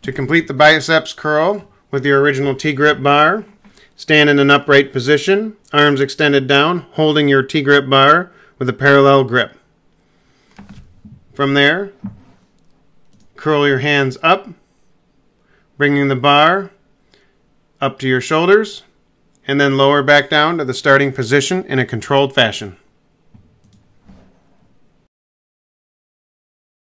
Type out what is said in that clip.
To complete the biceps curl with your original TGrip bar, stand in an upright position, arms extended down, holding your TGrip bar with a parallel grip. From there, curl your hands up, bringing the bar up to your shoulders, and then lower back down to the starting position in a controlled fashion.